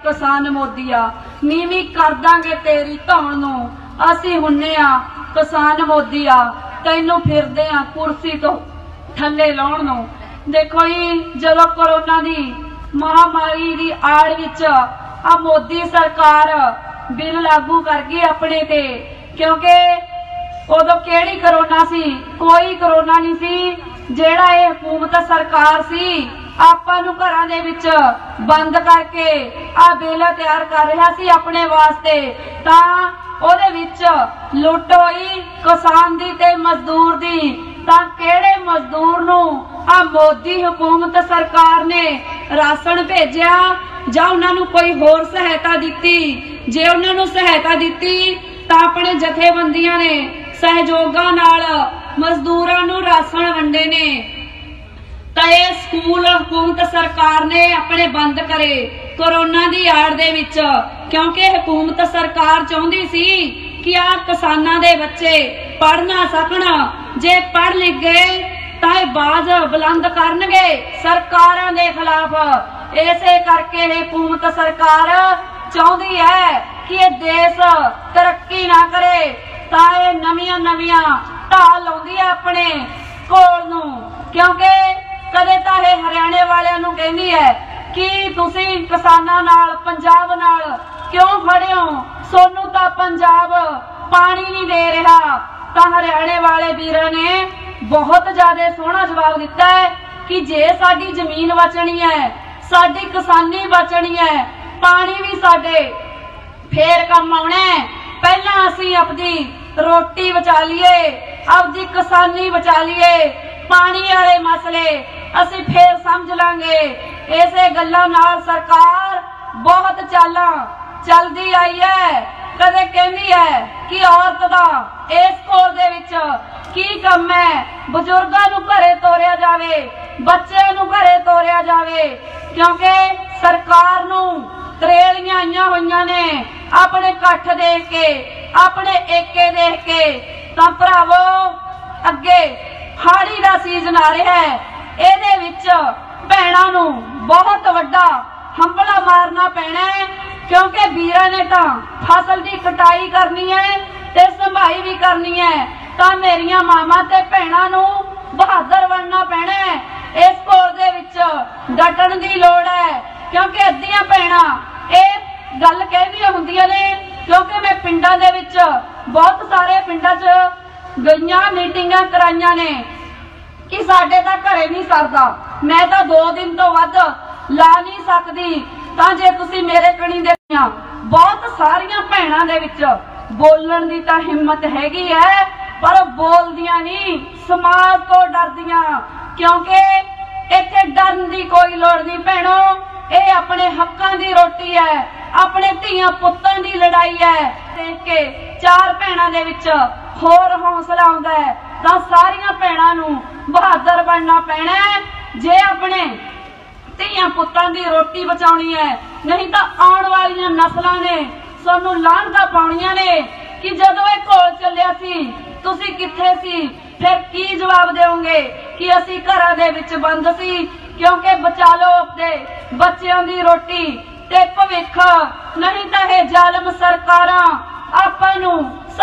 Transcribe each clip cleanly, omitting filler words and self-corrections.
किसान मोदिया, नीवी कर दांगे तेरी धौण नूं, असीं हुन्ने आ किसान मोदिया, तैनूं फिरदे आ कुर्सी तो थल्ले लाउण नूं। देखो जी, जदों कोरोना दी महामारी दी आड़ विच आ मोदी सरकार बिल लागू कर गई अपने ते, क्योंकि उदों केड़ी करोना सी? कोई करोना नहीं सी। जेड़ा ये हुकूमत सरकार सी आपां नूं घरां दे विच बंद करके आ बिल तैयार कर रहा सी अपने वास्ते, तां ओदे विच लुट होई किसान दी ते मजदूर दी। तां केड़े मजदूर नूं आ मोदी हुकूमत सरकार ने राशन भेजिया जां उन्हां नूं कोई होर सहायता दित्ती? जे उन्हां नूं सहायता दित्ती तां अपने जथेबंदियां ने सहयोगां नाल मजदूरां नूं राशन वंडे ने। तां इह स्कूल हुकूमत सरकार ने अपने बंद करे कोरोना दी आड़ दे विच, क्योंकि हुकूमत सरकार चाहुंदी सी कि आ किसानां दे बच्चे पढ़ ना सकण। जे पढ़ लिख गए तां बाज बुलंद करनगे सरकारां दे खिलाफ। इसे करके हुकूमत सरकार चाहुंदी है कि ये देश तरक्की ना करे, तां ये नवीं नवीं ढाल लाउंदी है अपने कोल नूं। क्योंकि कदे तां ये हरियाणे वालियां नूं कहंदी है कि तुसीं किसानां नाल पंजाब नाल क्यों खड़े हो, सोनू तां पंजाब पानी नहीं दे रहा। तां हरियाणे वाले वीरां ने बहुत ज्यादा सोहना जवाब दिता है कि जे साडी जमीन बचनी है, साडी किसानी बचनी है, पानी भी साडे फेर कम आउणा है। पहला असीं अपनी रोटी बचा लीए, अपनी किसानी बचा लीए, पानी वाले मसले असीं फिर समझ लांगे। इसे गल्लां नाल सरकार बहुत चालां चलदी आई है। कदे कहंदी है कि औरत दा इस कोल दे विच की कम है, बजुर्गां नूं घरे तोरिया जावे, बच्चों नूं घरे तोरिया जावे, क्योंकि सरकार नूं तरेलियां आईयां होईयां ने अपने कट्ठ देख के, अपने एके देख के। तां भरावो अगे हाड़ी दा सीजन आ रहा है, इहदे विच भैणां नूं बहुत वड्डा हंबला मारना पैना है, क्योंकि वीरां ने तां फसल की कटाई करनी है ते संभाई भी करनी है। तां मेरियां मावां ते भैणां नूं बहादुर बनना पैना है। इस कोल दे विच डटण दी लोड़ है, क्योंकि अद्धियां भैणां इह गल कहदियां हुंदियां ने, क्योंकि मैं पिंडां दे विच बहुत सारे पिंडां च गईयां, मीटिंगां कराईयां ने कि साडे तां घरे नहीं सरदा, मैं तां 2 दिन तो वध ला नहीं सकदी। तां जे तुसीं मेरे कणी दे बहुत सारियां भैणां दे विच बोलण दी तां हिम्मत हैगी है, पर बोलदियां नहीं, समाज तो डरदियां। क्योंकि इत्थे डरन दी कोई लोड़ नहीं भैणो, ये अपने हक्कां दी रोटी है, अपने धीआं पुत्तां दी लड़ाई है। देख के 4 भैणां दे विच होर हौसला आउंदा है। तां सारियां भैणां नूं बहादुर बनना पैना है जे अपने धीआं पुत्तां दी रोटी बचाउणी है, नहीं तां आउण वालियां नस्लां ने सानूं लाहनतां पाउणीआं ने कि जदों इह घोल चलिया सी तुसीं कित्थे सी, फिर की जवाब देओगे कि असीं घरां दे विच बंद सी। क्योंकि बचा लो अपने बच्चों की रोटी ते भविख, नहीं तां इह जालम सरकारां आपां नूं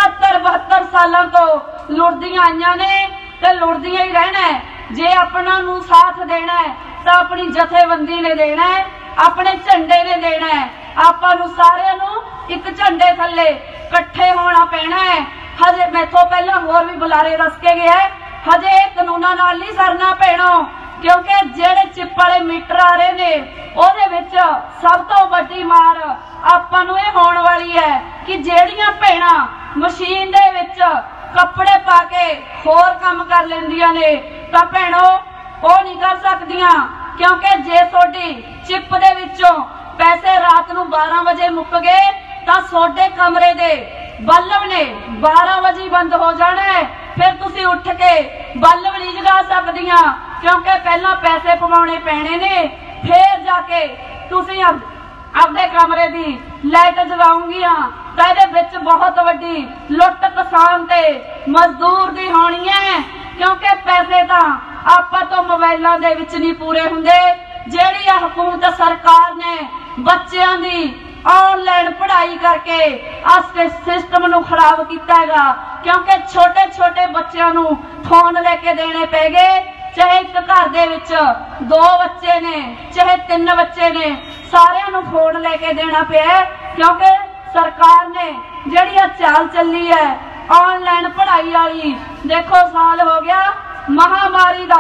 70-72 सालां तो लुटदियां आईयां ने ते लुटदियां ही रहना है। जे अपना नूं साथ देना है तां अपनी जथेबंदी ने देना है, अपने झंडे ने देना है। आपां नूं सारिआं नूं एक झंडे थल्ले इकट्ठे होना पैना है। हजे मैथों पहला होर भी बुलारे दस के गया, हजे कानूनां नाल नहीं सरना पैणो, क्योंकि जेड़े चिप वाले मीटर आ रहे ने ओहदे विच सब तो वड्डी मार आपां नूं इह होण वाली है कि जेड़ियां भैणां मशीन दे विच कपड़े पा के होर काम कर लैंदियां ने, तां भैणो ओह नहीं कर सकदियां। क्योंकि जे तुहाडी चिप दे विचों पैसे रात नूं 12 वजे मुक गए तां तुहाडे कमरे दे बल्ब ने 12 बजे बंद हो जाना है। फिर तुसीं उठ के बल्ब नहीं जगा सकदियां, क्योंकि पहला पैसे पवाने पैने ने, फिर जाके तुसीं अपने कमरे की लाइट जगाऊंगियां। तां इहदे विच बहुत वड्डी लुट किसान ते मजदूर दी होनी है, क्योंकि पैसे तां आपां तो मोबाइलां दे विच नहीं पूरे हुंदे। जिहड़ी हुकूमत सरकार ने बच्चों की ऑनलाइन पढ़ाई करके सिस्टम नूं खराब किया हैगा, क्योंकि छोटे छोटे बच्चों नूं फोन लेके देने पै गए। चाहे एक घर दे विच 2 बच्चे ने, चाहे 3 बच्चे ने, सारिਆਂ नूं फोन लेके देना पिया, क्योंकि सरकार ने जिहड़ी चाल चली है ऑनलाइन पढ़ाई वाली। देखो साल हो गया महामारी का,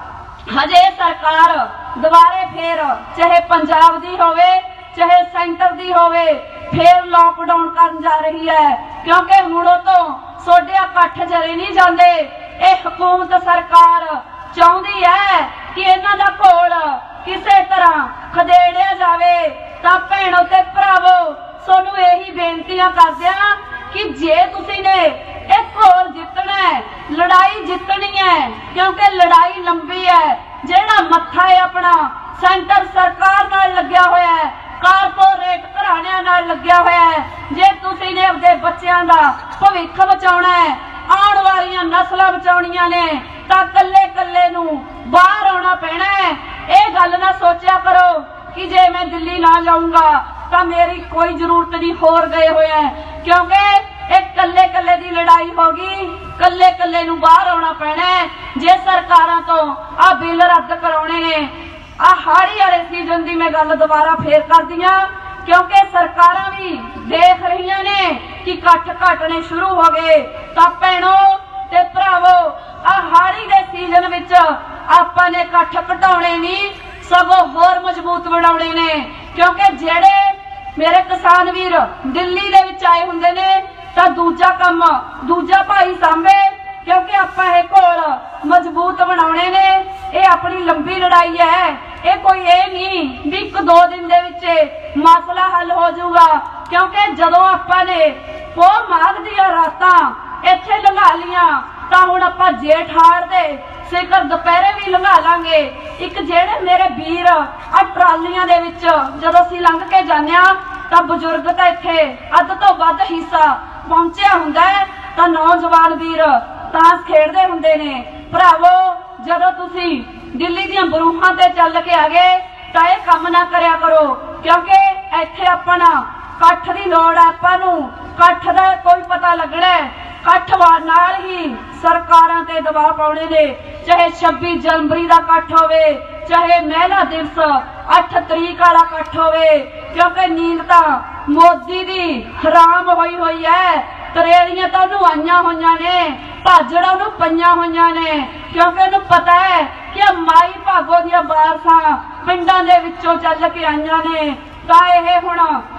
हजे सरकार दोबारे फिर चाहे पंजाब दी होवे चाहे सेंटर दी होवे फिर लॉकडाउन करन जा रही है, क्योंकि हुणों तो सोडिया कट्ठ जरे नहीं जाते। ये हुकूमत सरकार चाहती है कि इन्हां दा घोल किसी तरह खदेड़िया जावे। तां भैणों ते भरावो सोनू यही बेनतियां करदे हां कि जे तुसीं ने एक घोल जितना है, लड़ाई जितनी है, क्योंकि लड़ाई लंबी है। जेड़ा मत्था है अपना सेंटर सरकार नाल लग्या होया है, कारपोरेट घराणियां नाल लग्या होया है। जे तुसीं ने अपने बच्चों का भविख बचाउणा है, आउण वालियां नस्लां बचाउणियां ने, तां कल्ले कल्ले नूं बाहर आउणा पैणा है। ये गल ना सोचिया करो कि जे मैं दिल्ली ना जाऊंगा तो मेरी कोई जरूरत नहीं, होर गए हुए हैं, क्योंकि एक कल्ले कल्ले दी लड़ाई होगी, कल्ले कल्ले नूं बाहर आउणा पैणा है। जे सरकारां तो आ बिल रद्द कराउणे ने, आ हाड़ी वाले सीजन की मैं गल दोबारा फेर कर दियां, क्योंकि सरकारां भी देख रही ने कि कट्ठ घटने शुरू हो गए। तां भैणों ते भरावो आ हाड़ी दे सीजन विच आपां ने कट्ठ घटाउणे नहीं, सगों होर मजबूत बनाउणे ने, क्योंकि जेड़े मेरे किसान वीर दिल्ली दे विच आए हुंदे ने तां दूजा काम दूजा भाई सांभे, क्योंकि आपां इह घोल मजबूत बनाउणे ने। ये अपनी लंबी लड़ाई है, ये कोई ये नहीं भी 1-2 दिन दे विच मसला हल हो जाऊगा, क्योंकि जदों आपां ने पोह माघ दियां रातां इत्थे लंघा लियां तां हुण आपां जेठ हाड़ दे सिखर दुपहरे भी लंघा लांगे। एक जेड़े मेरे वीर आ ट्रालियां दे विच जदों असीं लंघ के जाने आ तां बजुर्ग तां इत्थे अध तो वध हिस्सा पहुंचिया हुंदा है, तां नौजवान वीर ताश खेडदे हुंदे ने। भरावो जदों तुसीं दिल्ली दीयां बरूहां ते चल के आ गए तां इह काम ना करया करो, क्योंकि इत्थे अपना कट्ठ दी लोड़ है। आपां नूं कट्ठ दा कोई पता लगना है, कट्ठ नाल ही सरकारां ते दबाव पाउणे ने, चाहे 26 जनवरी का कट्ठ होवे, चाहे महिला दिवस 8 तरीक वाला कट्ठ होवे, क्योंकि नींद तां मोदी दी हराम होई होई है। तरेड़ियां तां उहनूं आईयां होईयां ने, भाजड़ां उहनूं पईयां होईयां ने, क्योंकि उहनूं पता है कि माई भागो दीयां वारसां पिंडां दे विचों चल के आईयां ने, तां इह हुण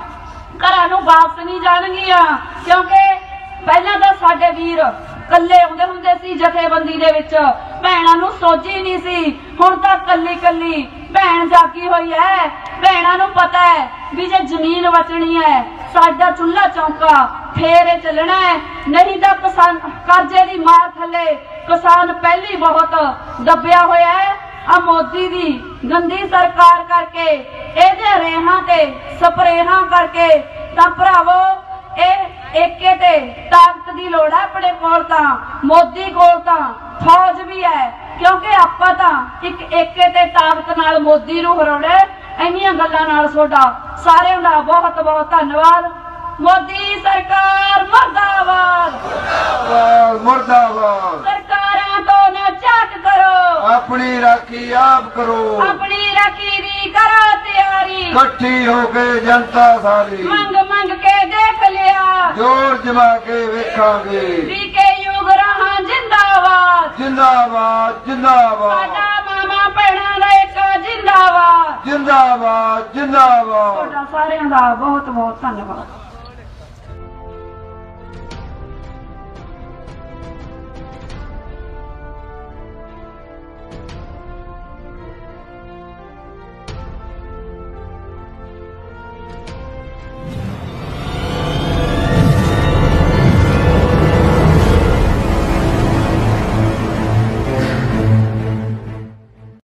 घरां नूं वापस नहीं जाणगीआं। क्योंकि पहलां तां साडे वीर कल्ले आउंदे हुंदे सी जथेबंदी दे विच, भैणां नूं सोझी नहीं सी, हुण तां कल्ली कल्ली भैण जागी होई है। भैणां नूं पता है भी जे जमीन बचनी है, साडा चुल्हा चौंका फेर ये चलना है, नहीं तां किसान कर्जे दी मार थले किसान पहली बहुत दबिया होया है। आ मोदी दी गंदी सरकार करके इहदे रेहां ते स्प्रेहां करके तां भरावो एके ते ताकत दी लोड़ है अपने कोल, तां मोदी कोल तां फौज भी है, क्योंकि आपां तां एक एके ते ताकत नाल मोदी नूं हराउणा। इन्नियां गल्लां नाल तुहाडा सारिआं दा बहुत बहुत धन्नवाद। मोदी सरकार मुर्दाबाद, मुर्दाबाद। सरकारां तो ना झाक करो, अपनी राखी आप करो, अपनी राखी दी करो तैयारी, इकट्ठी होके जनता सारी मंग मंग के देख लिया, जोर जमा के वेखांगे, बीके युग रहा जिंदाबाद, जिंदाबाद जिंदाबाद, साडा मामा भैणां दा एक जिंदाबाद, जिंदाबाद जिंदाबाद। ਤੁਹਾਡਾ ਸਾਰਿਆਂ ਦਾ ਬਹੁਤ ਬਹੁਤ ਧੰਨਵਾਦ।